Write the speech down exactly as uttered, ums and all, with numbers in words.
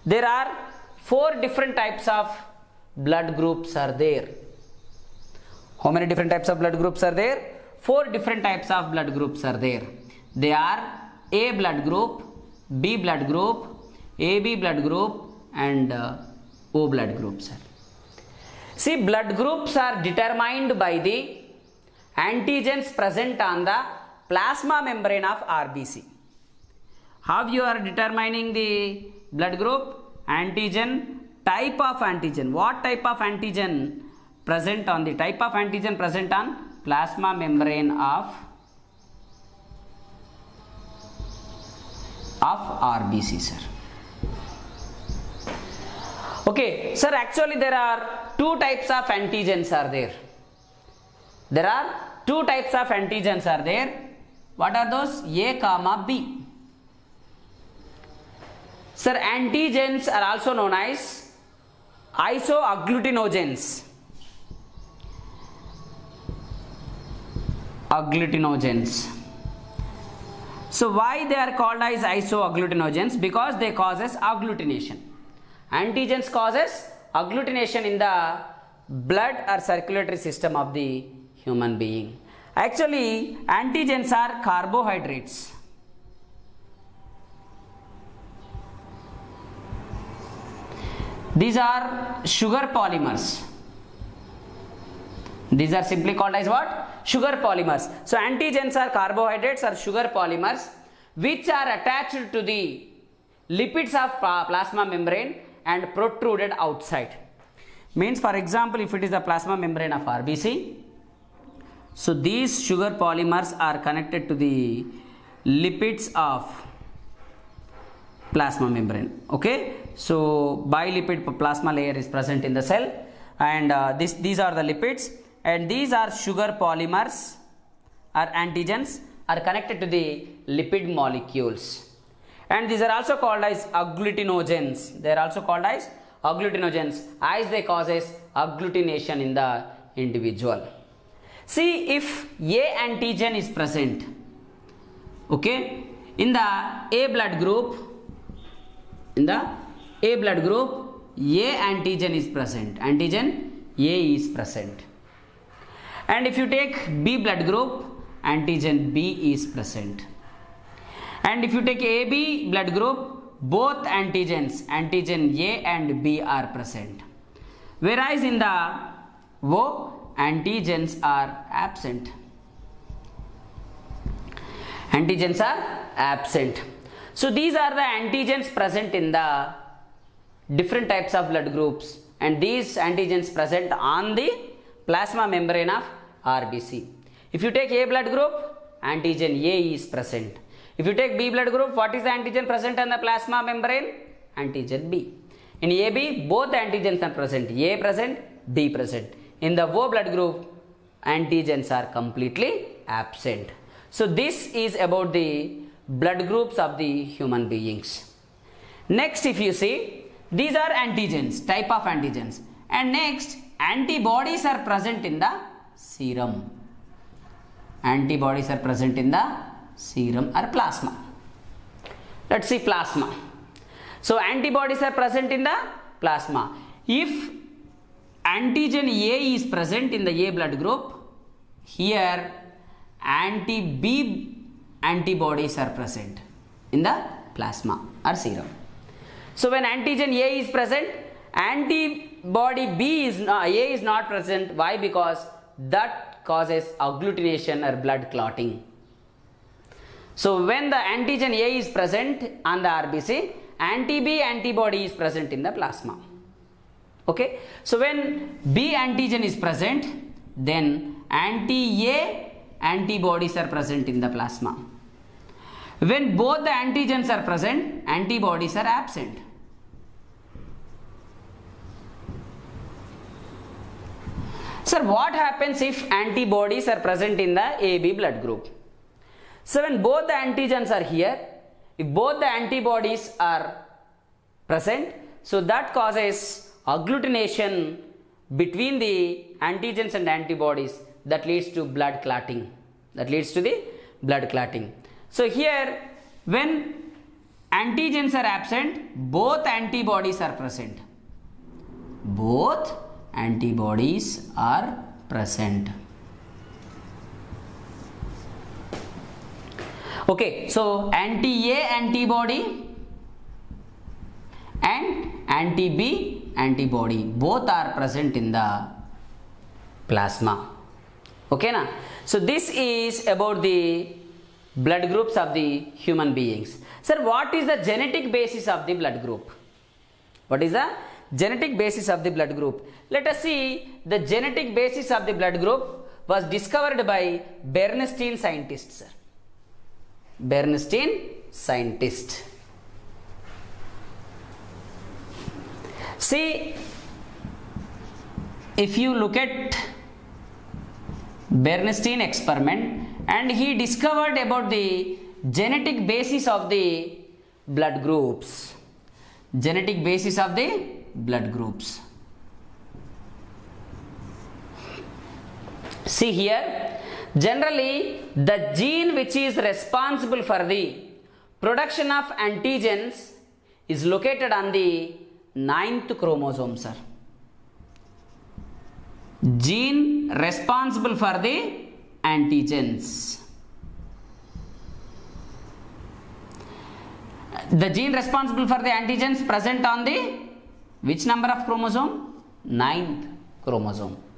there are four different types of blood groups are there. How many different types of blood groups are there? Four different types of blood groups are there. They are A blood group, B blood group, A B blood group, and uh, O blood groups. See, blood groups are determined by the antigens present on the plasma membrane of R B C. How you are determining the blood group? Antigen, type of antigen. What type of antigen present on the type of antigen present on plasma membrane of of R B C, sir. Okay, sir, actually there are two types of antigens are there. There are two types of antigens are there. What are those? A comma B. Sir, antigens are also known as isoagglutinogens. Agglutinogens. So why they are called as isoagglutinogens? Because they causes agglutination. Antigens causes agglutination in the blood or circulatory system of the human being. Actually, antigens are carbohydrates. These are sugar polymers. These are simply called as what? Sugar polymers. So antigens are carbohydrates or sugar polymers which are attached to the lipids of plasma membrane and protruded outside. Means, for example, if it is the plasma membrane of R B C, so these sugar polymers are connected to the lipids of plasma membrane. Okay, so bilipid plasma layer is present in the cell, and uh, this these are the lipids, and these are sugar polymers or antigens are connected to the lipid molecules, and these are also called as agglutinogens. They are also called as agglutinogens as they causes agglutination in the individual. See, if A antigen is present, okay, in the A blood group, in the A blood group, A antigen is present. Antigen A is present. And if you take B blood group, antigen B is present. And if you take A B blood group, both antigens, antigen A and B are present. Whereas in the O, antigens are absent. Antigens are absent. So these are the antigens present in the different types of blood groups, and these antigens present on the plasma membrane of R B C. If you take A blood group, antigen A is present. If you take B blood group, what is the antigen present on the plasma membrane? Antigen B. In A B, both antigens are present. A present, B present. In the O blood group, antigens are completely absent. So this is about the blood groups of the human beings. Next, if you see, these are antigens, type of antigens. And next, antibodies are present in the serum. Antibodies are present in the serum or plasma. Let's see plasma. So antibodies are present in the plasma. If antigen A is present in the A blood group, here anti-B antibodies are present in the plasma or serum. So when antigen A is present, antibody B is not, A is not present. Why? Because that causes agglutination or blood clotting. So when the antigen A is present on the R B C, anti-B antibody is present in the plasma. Okay, so when B antigen is present, then anti-A antibodies are present in the plasma. When both the antigens are present, antibodies are absent. Sir, what happens if antibodies are present in the A B blood group? So when both the antigens are here, if both the antibodies are present, so that causes agglutination between the antigens and antibodies, that leads to blood clotting. That leads to the blood clotting. So here, when antigens are absent, both antibodies are present. Both antibodies are present. Okay, so anti-A antibody and anti-B antibody both are present in the plasma. Okay na? So this is about the blood groups of the human beings. Sir, what is the genetic basis of the blood group? What is the genetic basis of the blood group? Let us see. The genetic basis of the blood group was discovered by Bernstein scientists. Bernstein scientist. See, if you look at Bernstein experiment, and he discovered about the genetic basis of the blood groups. Genetic basis of the blood groups. See here, generally the gene which is responsible for the production of antigens is located on the ninth chromosome, sir. Gene responsible for the antigens. The gene responsible for the antigens present on the which number of chromosome? Ninth chromosome.